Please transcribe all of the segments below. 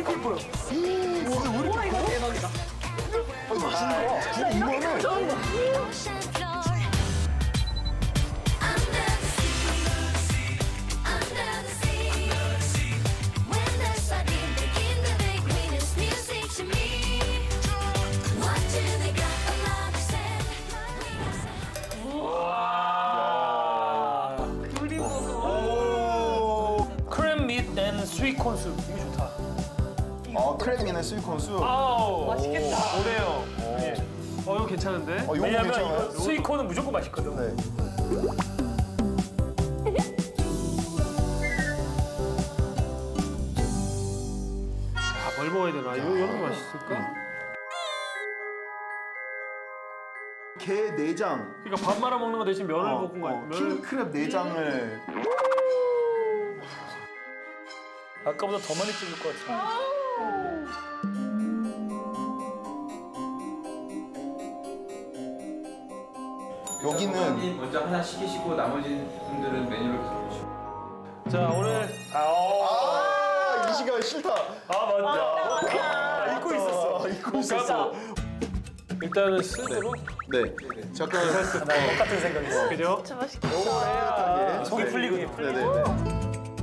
이건 뭐야? 우와 이거 대박이다. 맛있는 거. 진짜 이거는. 처음 봐. 크림 밋 앤 스윗 콘수 이거 좋다. 크래밍에는 스위콘수. 아우 맛있겠다. 오네요. 예. 이거 괜찮은데? 이거 왜냐면 괜찮아요? 이거 스윗콘은 무조건 맛있거든. 네. 뭘 먹어야 되나? 이런 게 맛있을까? 게 내장. 그러니까 밥 말아 먹는 거 대신 면을 볶은 거 아니야? 킹크랩 내장을. 아까보다 더 많이 찍을 것 같은데. 여기는 먼저 하나 시키시고 나머지 분들은 메뉴를 계속 보시고. 자 오늘 이 시간 싫다. 맞다. 잊고 있었어. 잊고 있었어. 일단은 스스로 네. 잠깐 똑같은 생각이었어. 그죠? 진짜 맛있겠다. 요거 속이 풀리고 풀리고. 네네네.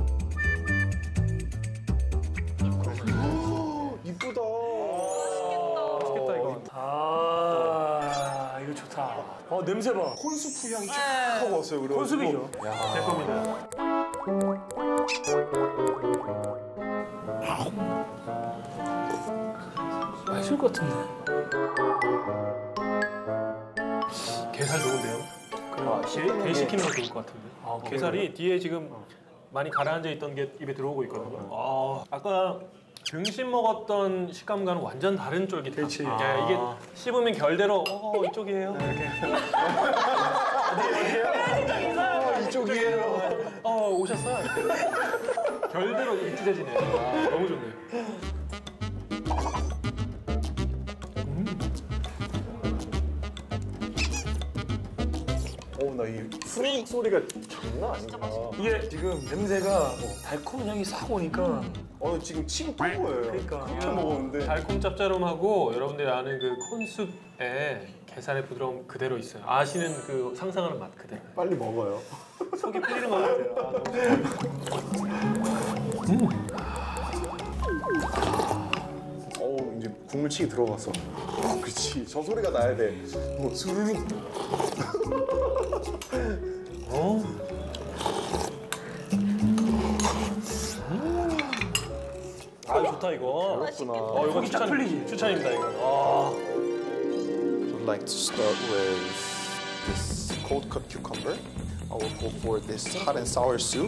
이쁘다. 맛있겠다 이거. 이거 좋다. 냄새 봐. 콘수프 향이 쫙 하고 왔어요. 그래가지고. 콘수비죠. 제 겁니다. 맛있을 것 같은데. 게살 좋은데요? 게 시키는 거 좋을 것 같은데. 게살이 뒤에 지금 많이 가라앉아 있던 게 입에 들어오고 있거든요. 아까 등심 먹었던 식감과는 완전 다른 쫄깃함. 그렇지. 이게 씹으면 결대로 이쪽이에요. 이렇게. 어디예요? 이쪽이에요. 오셨어요. 결대로 이렇게 찢어지네요. 너무 좋네요. 나 이 후루룩 소리가 장난 아니다. 이게 지금 냄새가 달콤한 향이 싹 오니까 지금 치고 뺀 거예요. 그러니까 그렇게 먹었는데. 달콤 짭짤함하고 여러분들이 아는 그 콘숲에 게살의 부드러움 그대로 있어요. 아시는 그 상상하는 맛 그대로. 빨리 먹어요. 속이 풀리는 것 같아요. 이제 국물치기 들어갔어. 그렇지. 저 소리가 나야 돼. 수르륵. 좋다 이거. 맛있겠다. 이거 추천입니다 이거. I'd like to start with this cold cut cucumber. I will go for this hot and sour soup.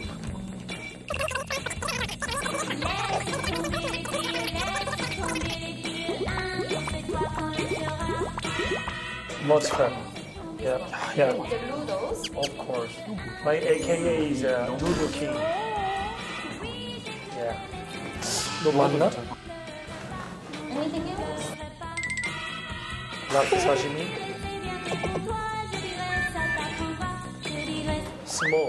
Mustard. Yeah. The noodles. Of course. My AKA is Noodle King. Yeah. 너 맞나? Anything else? 라프 사시미. 스모.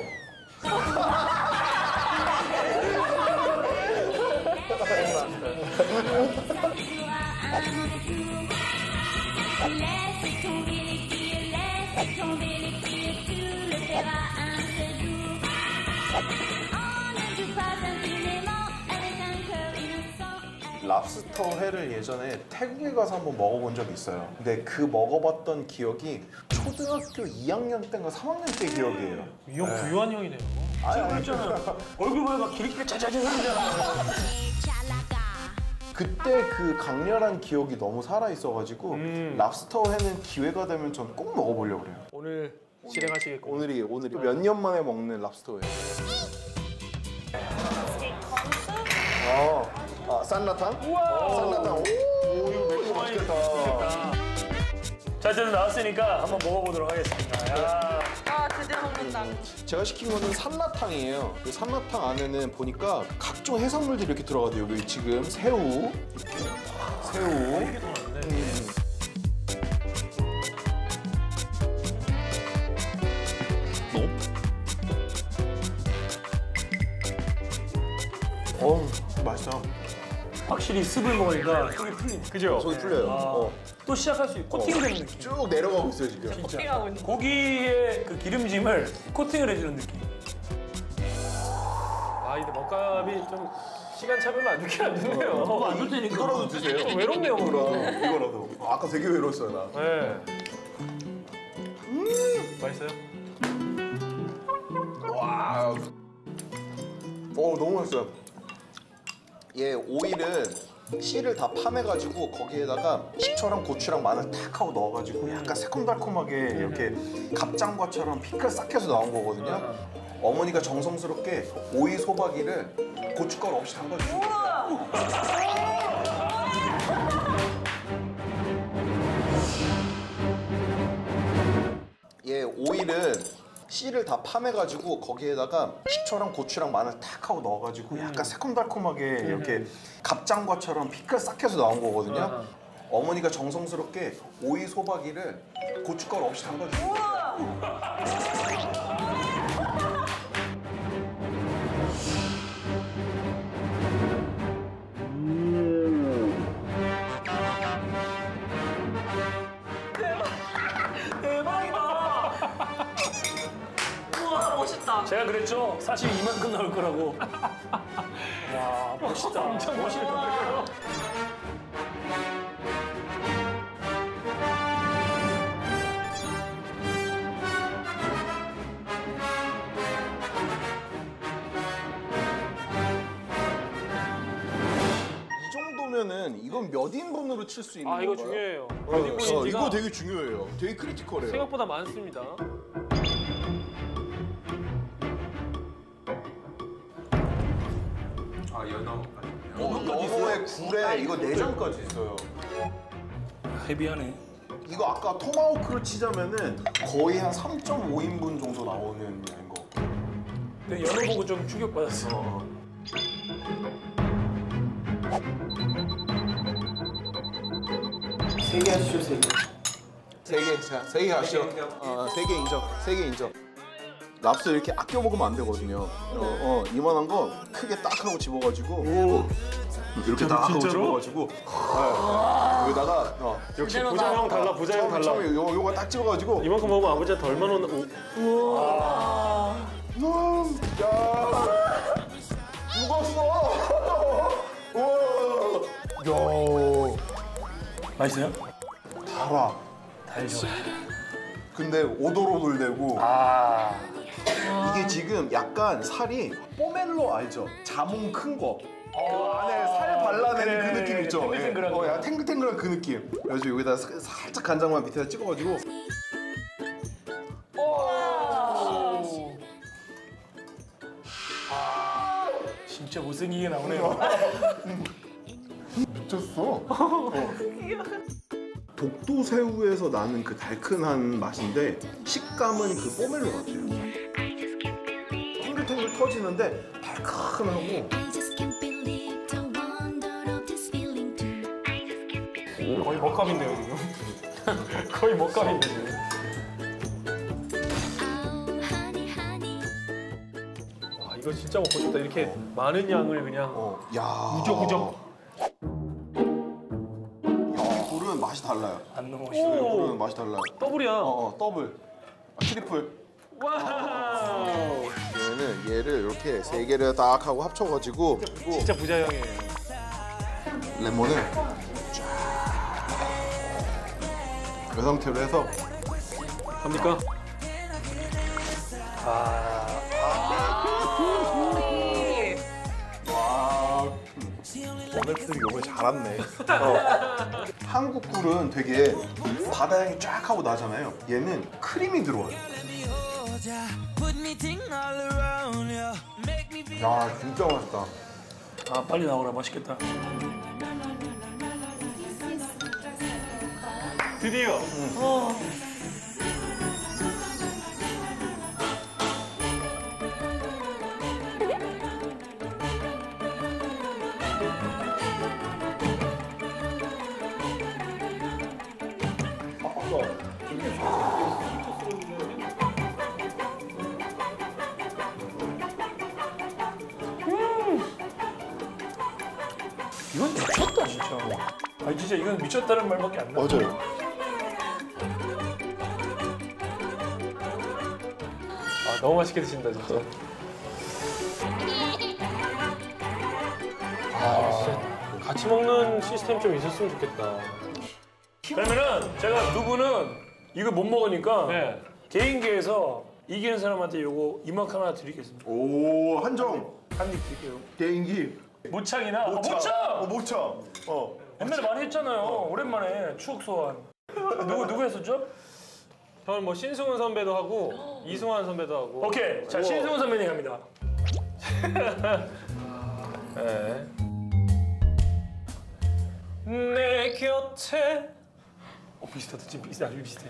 랍스터 회를 예전에 태국에 가서 한번 먹어본 적이 있어요. 근데 그 먹어봤던 기억이 초등학교 2학년 때인가 3학년 때 기억이에요. 이 형 부유한 형이네요. 지금 그랬잖아. 얼굴 보면 막 기리기리 짜자자 소리잖아. 그때 그 강렬한 기억이 너무 살아있어가지고 랍스터 회는 기회가 되면 전 꼭 먹어보려고 그래요. 오늘 실행하시겠고. 오늘이 몇 년 만에 먹는 랍스터 회. 산라탕? 우와! 산라탕. 오, 이거 맛있겠다. 자, 이제 나왔으니까 한번 먹어보도록 하겠습니다. 야. 드디어 먹는다. 제가 시킨 거는 산라탕이에요. 그 산라탕 안에는 보니까 각종 해산물들이 이렇게 들어가대요. 여기 지금 새우, 새우. 이게 더 낫네. 맛있다. 확실히 습을 먹으니까 속이 풀리네. 그죠? 속이 풀려요. 또 시작할 수 있고 코팅되는 느낌. 쭉 내려가고 있어요 지금. 코팅하고 있는. 고기의 그 기름짐을 코팅을 해주는 느낌. 아 근데 먹값이 좀 시간 차별로 안 좋긴 안 좋네요. 너무 안 좋다니까. 이거라도 드세요. 좀 외롭네요 오늘. 이거라도. 아까 되게 외로웠어요 나. 네. 맛있어요? 와. 너무 맛있어요. 얘 오일은 씨를 다 파매가지고 거기에다가 식초랑 고추랑 마늘 탁 하고 넣어가지고 약간 새콤달콤하게 이렇게 갑장과처럼 피클 싹 해서 나온 거거든요. 어머니가 정성스럽게 오이 소박이를 고춧가루 없이 담가주신 거예요. 얘 오일은 씨를 다 파매가지고 거기에다가 식초랑 고추랑 마늘 탁 하고 넣어가지고 약간 새콤달콤하게 이렇게 갑장과처럼 피클 싹 해서 나온 거거든요. 어머니가 정성스럽게 오이 소박이를 고춧가루 없이 담가주신 거예요. 우와 멋있다. 제가 그랬죠. 사실 이만큼 나올 거라고. 와 멋있다. 엄청 멋있는데요. 이 정도면은 이건 몇 인분으로 칠 수 있는 아 이거 건가요? 중요해요. 몇 인분인지가 이거 되게 중요해요. 되게 크리티컬해요. 생각보다 많습니다. 아 연어. 연어에 굴에 이거 내장까지 있어요. 헤비하네. 이거 아까 토마호크를 치자면은 거의 한 3.5인분 정도 나오는 양인 거. 근데 연어 보고 좀 충격받았어. 세 개 하시죠, 세 개. 세 개, 자, 세 개 하시죠. 세 개 인정, 세 개 인정. 랍스터 이렇게 아껴 먹으면 안 되거든요. 이만한 거 크게 딱 하고 집어가지고 이렇게 딱 하고 집어가지고 여기다가 역시 부자형 달라, 부자형 달라. 처음에 요거 딱 집어가지고 이만큼 먹으면 아버지한테 얼마나 야 죽었어. 우와. 맛있어요? 달아. 달죠. 근데 오돌오돌 되고 아 이게 지금 약간 살이 포멜로 알죠? 자몽 큰 거. 그 안에 살 발라내는 그 느낌 있죠? 탱글탱글한 거. 약간 탱글탱글한 그 느낌. 그래서 여기다 살짝 간장만 밑에다 찍어가지고 진짜 못생기게 나오네요. 미쳤어. 독도새우에서 나는 그 달큰한 맛인데 식감은 그 포멜로 같아요. 탱글탱글 터지는데 달큰하고 I just can't believe the wonder of this feeling too. 거의 먹값인데요 지금. 거의 먹값인데요. Oh, honey, honey. 와 이거 진짜 먹고 싶다. 이렇게 많은 양을 그냥 야. 우적우적. 야, 굴은 맛이 달라요. 안 넘어오시고. 굴은 맛이 달라요. 더블이야. 더블. 트리플. 와우. 얘를 이렇게 세 개를 딱 하고 합쳐가지고 진짜 부자형이에요. 레몬을 이 상태로 해서 갑니까? 오늘들이 요번에 잘 왔네. 한국 굴은 되게 바다 향이 쫙 하고 나잖아요. 얘는 크림이 들어와요. 야 진짜 맛있다. 아 빨리 나오라 맛있겠다. 드디어. 이건 미쳤다 진짜. 아니 진짜 이건 미쳤다는 말밖에 안 나. 맞아요. 아 너무 맛있게 드신다 진짜. 진짜 같이 먹는 시스템 좀 있었으면 좋겠다. 그러면은 제가 두 분은 이거 못 먹으니까 네. 개인기에서 이기는 사람한테 요거 이만큼 하나 드리겠습니다. 오 한정 한 입 드릴게요. 개인기. 모창이나 모창! 모창. 옛날에 많이 했잖아요. 오랜만에 추억 소환. 누구 했었죠? 저는 뭐 신승훈 선배도 하고 이승환 선배도 하고. 오케이. 자, 신승훈 선배님 갑니다. 네. 내 곁에 비슷하다. 지금 아주 비슷해.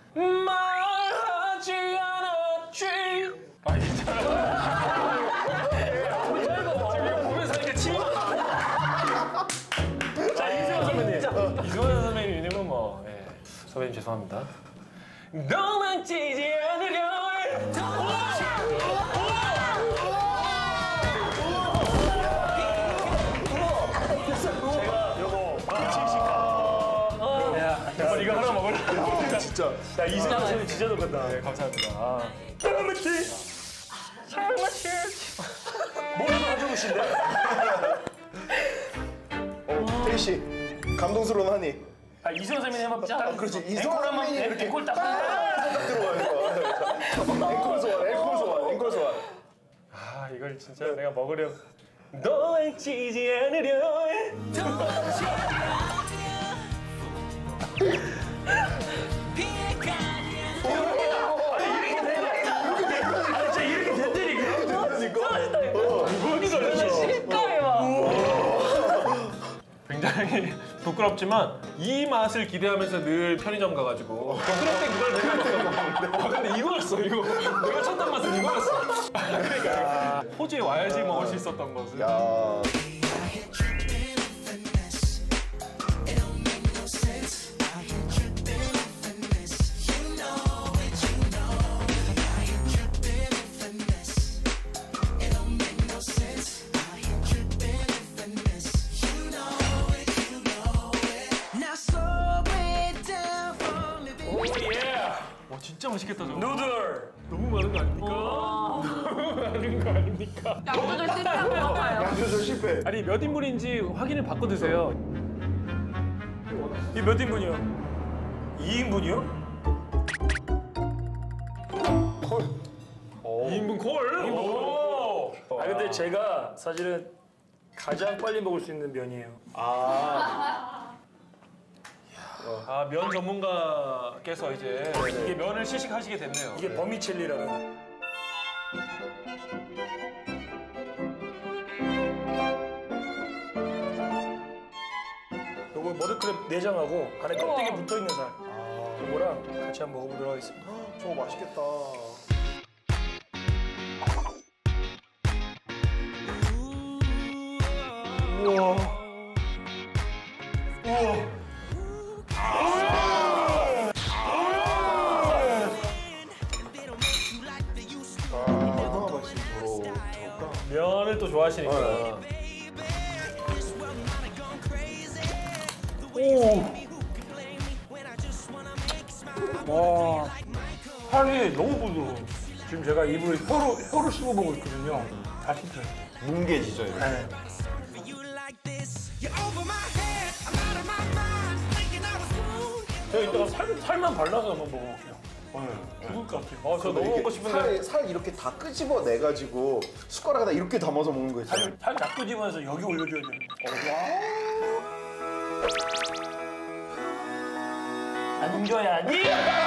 말하지 않았지. 아 괜찮아. 지금 보면서 하니까 침이 나. 자 이승환 선배님. 이승환 선배님 이름은 뭐. 예. 선배님 죄송합니다. 너만 찌지 않으려. 제가 요거 야, 이거 하나 먹을래? 진짜. 야, 이승환 선배님 진짜 똑같다. 네 감사합니다. 아. 사랑마치! 사랑마치! 뭐라도 가져오신대? 태희 씨 감동스러운 한이. 아, 이승환 선배님 한번 딱. 그렇지. 이승환 선배님이 이렇게 앵콜 딱. 딱 들어가요. 앵콜 소환. 아 이걸 진짜 내가 먹으려. 너만 찌지 않으려. 아, 진짜 이렇게 된다니까. 식감이 막. 굉장히 부끄럽지만 이 맛을 기대하면서 늘 편의점 가가지고 그럴 때 그걸 먹었어. 근데 이거였어 이거. 내가 찾던 맛은 이거였어. 그러니까 호주에 와야지 먹을 수 있었던 것을. 야. 와 진짜 맛있겠다 저거. 누들. 너무 많은 거 아닙니까? 너무 많은 거 아닙니까? 양조절 실패한 것 같아요. 양조절 실패. 아니 몇 인분인지 확인을 받고 드세요. 이 몇 인분이요? 2인분이요? 2인분 콜? 오! 아, 근데 제가 사실은 가장 빨리 먹을 수 있는 면이에요. 아, 면 전문가께서 이제 이게 면을 시식하시게 됐네요. 이게 버미첼리라는. 요거 머드크랩 내장하고 안에 껍데기 붙어있는 살. 요거랑 같이 한번 먹어보도록 하겠습니다. 저거 맛있겠다. 우와. 얼마나 맛있을지 저럴까? 면을 또 좋아하시니까. 와, 살이 너무 부드러워. 지금 제가 입을 혀로 씹어보고 있거든요. 다 씹혀요. 뭉개지죠 이렇게. 네. 제가 이따가 살만 발라서 한번 먹어볼게요. 죽을 것 같아요. 저 너무 먹고 싶은데. 살 이렇게 다 끄집어 내 가지고 숟가락에다 이렇게 담아서 먹는 거 있잖아요. 살 잡고 집어서 여기 올려줘야 되는 안 줘야지.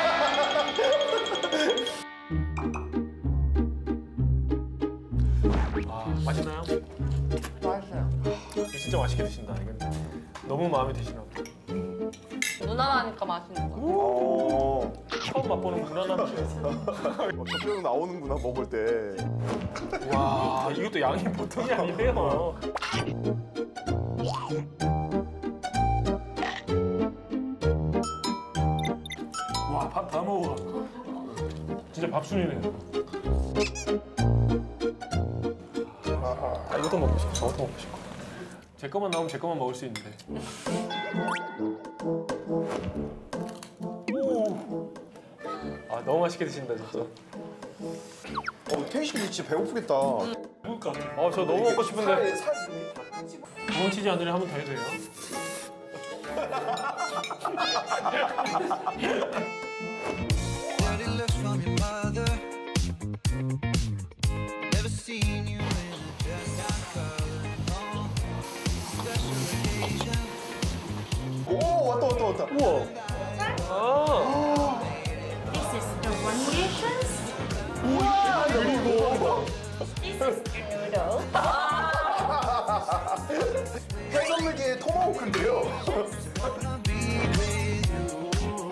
맛있나요? 맛있어요. 진짜 맛있게 드신다. 이건 너무 마음에 드시나 보다. 무난하니까 맛있는 거. 어. 처음 맛보는 무난한 맛이었어. 젓가락 나오는구나 먹을 때. 와, 이것도 양이 보통이 아니네요. 와, 밥 다 먹어. 진짜 밥순이네. 이것도 먹고 싶고 저것도 먹고 싶고. 제 것만 나오면 제 것만 먹을 수 있는데. 오. 아 너무 맛있게 드신다 진짜. 태희 씨 진짜 배고프겠다. 그러니까 저 너무 먹고 싶은데. 살 구운 치즈 하늘에 한번 더 해도 돼요? Dirty looks from your mother. Never seen you in a dress down color. No special occasion. 오 왔다. 우와. 아. This is the one dishes. This is the noodle. 해산물계의 토마호크인데요. Wanna be with you.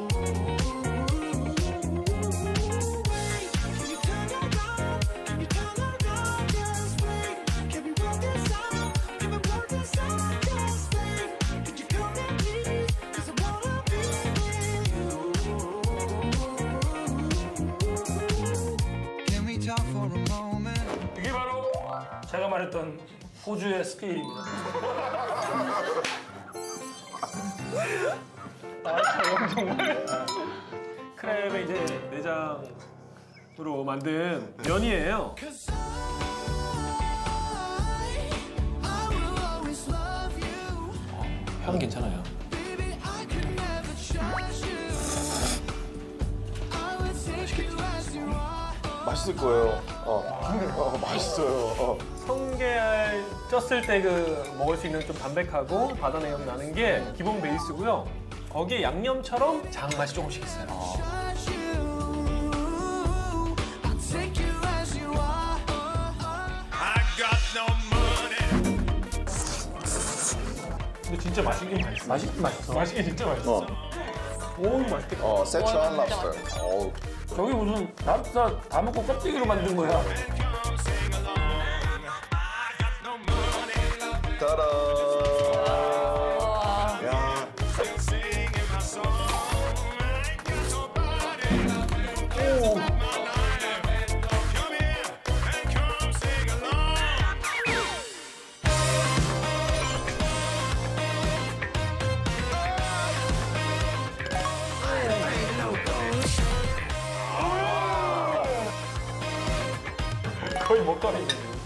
Can you turn around? Can you turn around? Just wait. Can we work this out? Can we work this out? Just wait. Could you come in, please? 'Cause I wanna be with you. Can we talk for a moment? 이게 바로 제가 말했던 호주의 스케일입니다. 크랩의 이제 내장으로 만든 면이에요. I will always love you. 향은 괜찮아요. Baby, I could never trust you. I will take you as you are. 맛있을 거예요. 맛있어요. 성게알 쪘을 때 그 먹을 수 있는 좀 담백하고 바다 내용 나는 게 기본 베이스고요. 거기에 양념처럼 장 맛이 조금씩 있어요. Trust you. I'll take you as you are. 근데 진짜 맛있긴 맛있어. 맛있긴 맛있어. 맛있긴 진짜 맛있어. 오 맛있겠다. 세츄안 와, 진짜 랍스터. 어우. 저기 무슨 다 먹고 껍데기로 만든 거야. 따라. 와. 야. 거의 먹방이네.